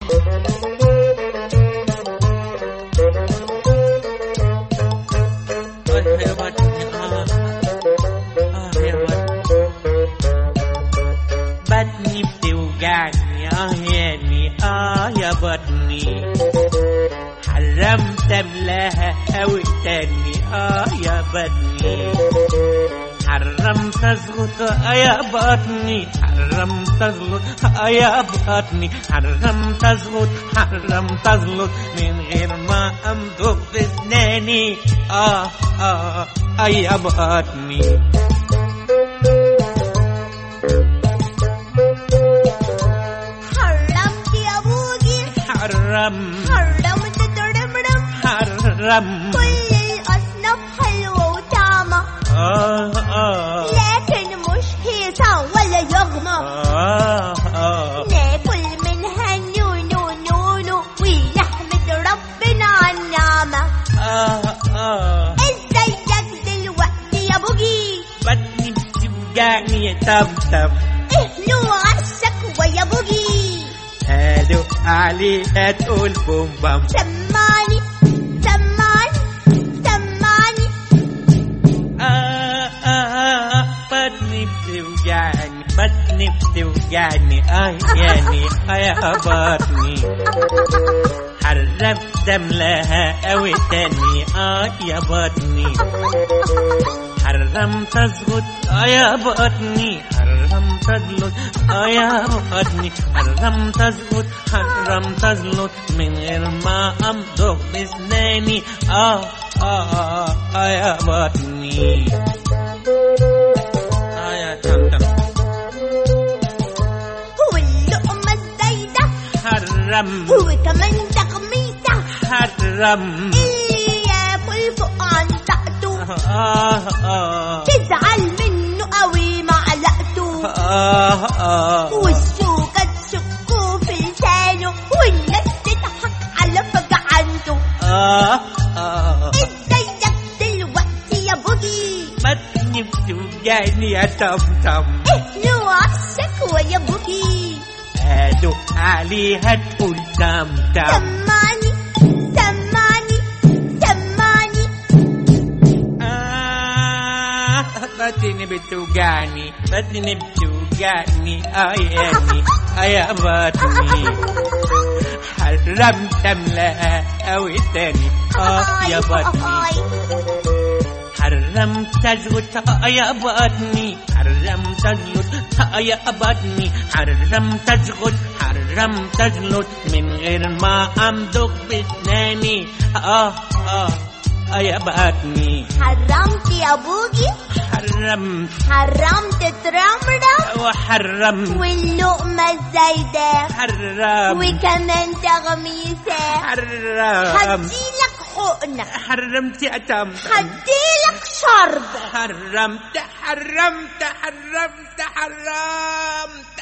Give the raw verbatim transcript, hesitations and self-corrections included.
يا بطني آه آه يا بطني، بطني بتوجعني آه ياني آه يا بطني، حرمت املاها أوي تاني آه يا بطني، حرمت ازغط آه يا بطني، حرمت ازغط آه يا بطني، حرمت ازغط حرمت ازغط من غير ما امضغ بسناني آه آه آه يا بطني. حرمت يا بوجي، حرم حرمت ترمرم، حرم كل الأصناف حلوة وطعمة، آه آه لكن مش هيصة ولا يغمى. آه آه ناكل منها نونو نونو ونحمد ربنا على النعمة. آه آه ازيك دلوقتي يا بوجي؟ بطني بتوجعني يا طبطب، ايه نوع الشكوى يا بوجي؟ هادق عليها تقول بوم بام، سمعني سمعني سمعني. آه آه آه بطني بتوجعني بطني بتوجعني آه ياني آه يا بطني، حرمت املاها أوي تاني آه يا بطني، حرمت ازغط آه يا بطني، حرمت ازلط آه يا بطني، حرمت ازغط حرمت ازلط من غير ما امضغ بسناني آه آه آه يا بطني آه يا طمطم. هو اللقمة الزايدة حرم وكمان تغميسة، حرم اللي ياكل فوق عن طاقته آه آه تزعل منه قوي معلقته، آه آه والشوكة تشكه في لسانه والناس تضحك على فجعنته. آه آه ازيك دلوقتي يا بوجي؟ بطني بتوجعني يا طمطم، ايه نوع الشكوى يا بوجي؟ هادق عليها تقول طمطم، سمعني سمعني سمعني. آه بطني بتوجعني بطني بتوجعني آه ياني آه يا بطني، حرمت املاها أوي تاني آه يا بطني، حرمت ازغط آه يا بطني، حرمت ازغط آه يا بطني، حرمت ازغط حرمت ازغط من غير ما امضغ بسناني آه آه آه يا بطني، حرمت يا بوجي، حرمت حرمت ترمرم وحرمت واللقمة الزايدة حرم وكمان تغميسة. حرم هديلك حقنة، حرمت يا طمطم، هديلك شرب. حرمت حرمت حرمت حرمت